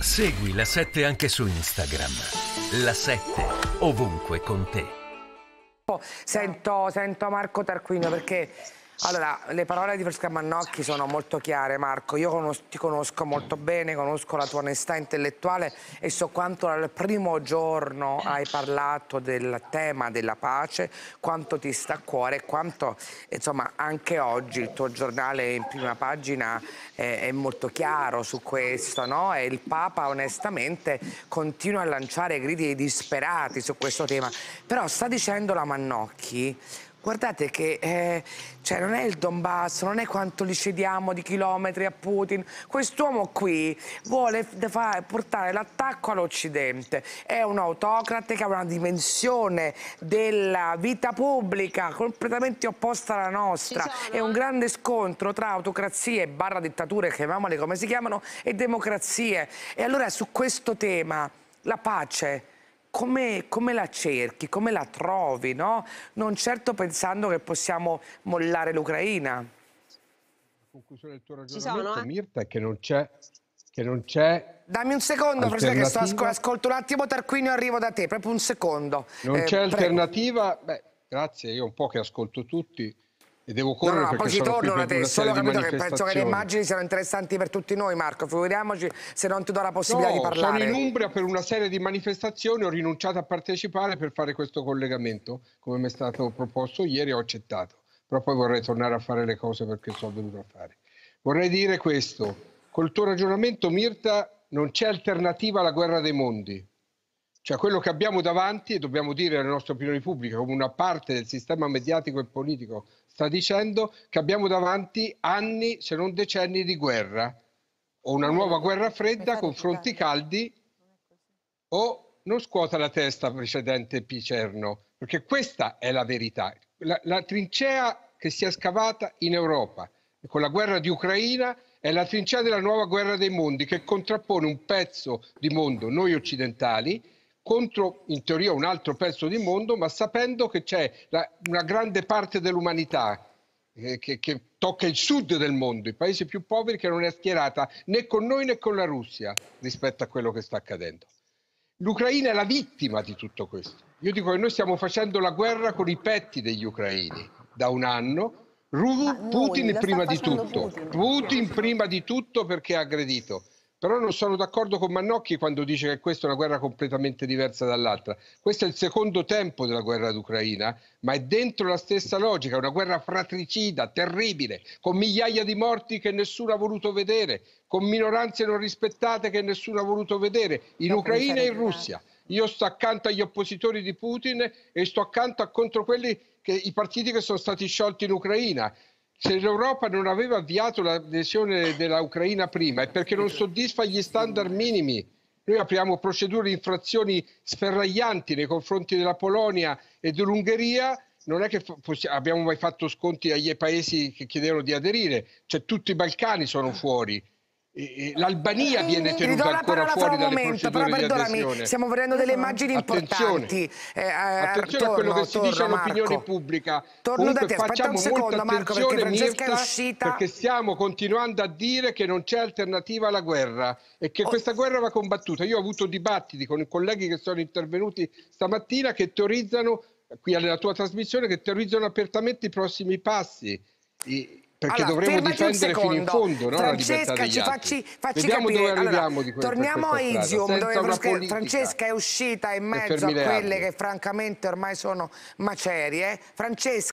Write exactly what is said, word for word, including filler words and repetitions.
Segui La sette anche su Instagram. La sette, ovunque con te. Sento, sento Marco Tarquinio perché allora, le parole di Francesca Mannocchi sono molto chiare, Marco. Io conos ti conosco molto bene, conosco la tua onestà intellettuale e so quanto dal primo giorno hai parlato del tema della pace, quanto ti sta a cuore, quanto insomma anche oggi il tuo giornale in prima pagina è, è molto chiaro su questo, no? E il Papa onestamente continua a lanciare gridi disperati su questo tema. Però sta dicendo la Mannocchi, guardate che eh, cioè non è il Donbass, non è quanto li cediamo di chilometri a Putin. Quest'uomo qui vuole fare, portare l'attacco all'Occidente. È un autocrate che ha una dimensione della vita pubblica completamente opposta alla nostra. È un grande scontro tra autocrazie, barra dittature, chiamiamole come si chiamano, e democrazie. E allora su questo tema, la pace, Come, come la cerchi, come la trovi, no? Non certo pensando che possiamo mollare l'Ucraina. La conclusione del tuo ragionamento, sono, eh? Mirta, è che non c'è che non c'è Dammi un secondo, Francesca, che sto ascol ascolto un attimo Tarquinio e arrivo da te, proprio un secondo. Non eh, c'è alternativa? Beh, grazie, io un po' che ascolto tutti e devo correre, no, no, perché poi ci torno da te, solo capito che penso che le immagini siano interessanti per tutti noi, Marco, figuriamoci se non ti do la possibilità no, di parlare. Sono in Umbria per una serie di manifestazioni, ho rinunciato a partecipare per fare questo collegamento, come mi è stato proposto ieri, ho accettato, però poi vorrei tornare a fare le cose perché sono venuto a fare. Vorrei dire questo, col tuo ragionamento, Mirta, non c'è alternativa alla guerra dei mondi. Cioè quello che abbiamo davanti, e dobbiamo dire alle nostre opinioni pubbliche, come una parte del sistema mediatico e politico sta dicendo, che abbiamo davanti anni, se non decenni, di guerra, o una nuova guerra fredda con fronti caldi, o non scuota la testa, precedente Picerno, perché questa è la verità. La, la trincea che si è scavata in Europa con la guerra di Ucraina è la trincea della nuova guerra dei mondi, che contrappone un pezzo di mondo, noi occidentali, contro in teoria un altro pezzo di mondo, ma sapendo che c'è una grande parte dell'umanità eh, che, che tocca il sud del mondo, i paesi più poveri, che non è schierata né con noi né con la Russia rispetto a quello che sta accadendo. L'Ucraina è la vittima di tutto questo. Io dico che noi stiamo facendo la guerra con i petti degli ucraini da un anno. Ru Putin prima di tutto, Putin. Putin prima di tutto perché ha aggredito. Però non sono d'accordo con Mannocchi quando dice che questa è una guerra completamente diversa dall'altra. Questo è il secondo tempo della guerra d'Ucraina, ma è dentro la stessa logica, una guerra fratricida, terribile, con migliaia di morti che nessuno ha voluto vedere, con minoranze non rispettate che nessuno ha voluto vedere, in Ucraina e in Russia. Io sto accanto agli oppositori di Putin e sto accanto a contro quelli che, i partiti che sono stati sciolti in Ucraina. Se l'Europa non aveva avviato l'adesione dell'Ucraina prima è perché non soddisfa gli standard minimi. Noi apriamo procedure di infrazioni sferraglianti nei confronti della Polonia e dell'Ungheria. Non è che abbiamo mai fatto sconti agli paesi che chiedevano di aderire, cioè tutti i Balcani sono fuori. L'Albania viene tenuta ancora fuori dalle momento, procedure però, di adesione. Stiamo vedendo delle immagini attenzione, importanti. Eh, attenzione torno, a quello che si torno, dice all'opinione pubblica. Torno Comunque da te, facciamo un secondo, molta Marco, attenzione, perché Francesca Mirta, è uscita... perché stiamo continuando a dire che non c'è alternativa alla guerra e che oh. questa guerra va combattuta. Io ho avuto dibattiti con i colleghi che sono intervenuti stamattina che teorizzano, qui alla tua trasmissione, che teorizzano apertamente i prossimi passi. I, Perché allora, dovremo difendere fino in fondo, no? Francesca, la libertà degli ci altri. facci, facci Vediamo capire. dove arriviamo allora, di questa, torniamo a Izium, dove Francesca è uscita in mezzo a quelle che francamente ormai sono macerie. Francesca